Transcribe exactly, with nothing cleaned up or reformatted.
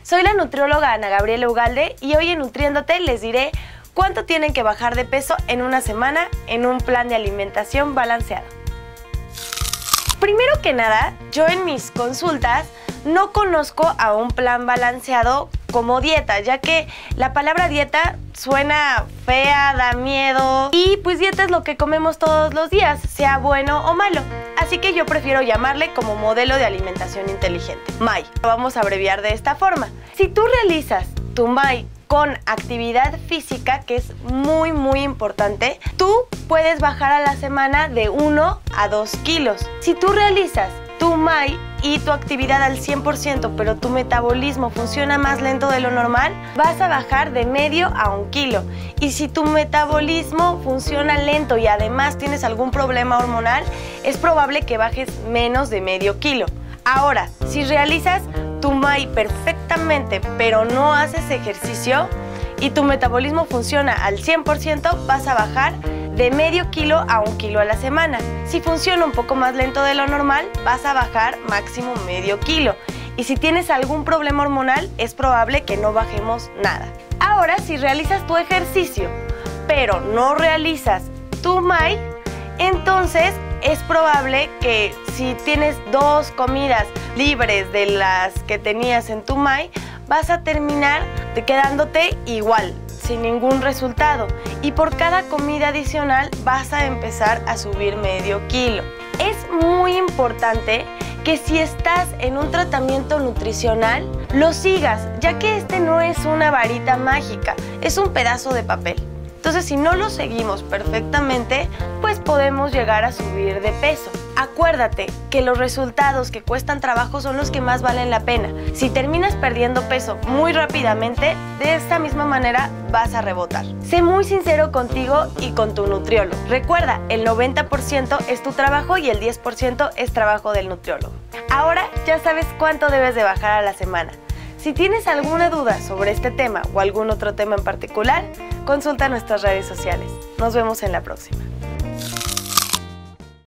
Soy la nutrióloga Ana Gabriela Ugalde y hoy en Nutriéndote les diré cuánto tienen que bajar de peso en una semana en un plan de alimentación balanceado. Primero que nada, yo en mis consultas no conozco a un plan balanceado como dieta, ya que la palabra dieta suena fea, da miedo y pues dieta es lo que comemos todos los días, sea bueno o malo. Así que yo prefiero llamarle como modelo de alimentación inteligente, M A I. Lo vamos a abreviar de esta forma. Si tú realizas tu M A I con actividad física, que es muy muy importante, tú puedes bajar a la semana de uno a dos kilos. Si tú realizas tu M A I y tu actividad al cien por ciento, pero tu metabolismo funciona más lento de lo normal, vas a bajar de medio a un kilo. Y si tu metabolismo funciona lento y además tienes algún problema hormonal, es probable que bajes menos de medio kilo. Ahora, si realizas tu M A I perfectamente, pero no haces ejercicio y tu metabolismo funciona al cien por ciento, vas a bajar de medio kilo a un kilo a la semana. Si funciona un poco más lento de lo normal, vas a bajar máximo medio kilo. Y si tienes algún problema hormonal, es probable que no bajemos nada. Ahora, si realizas tu ejercicio, pero no realizas tu M A I, entonces es probable que si tienes dos comidas libres de las que tenías en tu M A I, vas a terminar quedándote igual, sin ningún resultado. Y por cada comida adicional vas a empezar a subir medio kilo. Es muy importante que si estás en un tratamiento nutricional, lo sigas, ya que este no es una varita mágica, es un pedazo de papel. Entonces, si no lo seguimos perfectamente, pues podemos llegar a subir de peso. Acuérdate que los resultados que cuestan trabajo son los que más valen la pena. Si terminas perdiendo peso muy rápidamente, de esta misma manera vas a rebotar. Sé muy sincero contigo y con tu nutriólogo. Recuerda, el noventa por ciento es tu trabajo y el diez por ciento es trabajo del nutriólogo. Ahora ya sabes cuánto debes de bajar a la semana. Si tienes alguna duda sobre este tema o algún otro tema en particular, consulta nuestras redes sociales. Nos vemos en la próxima.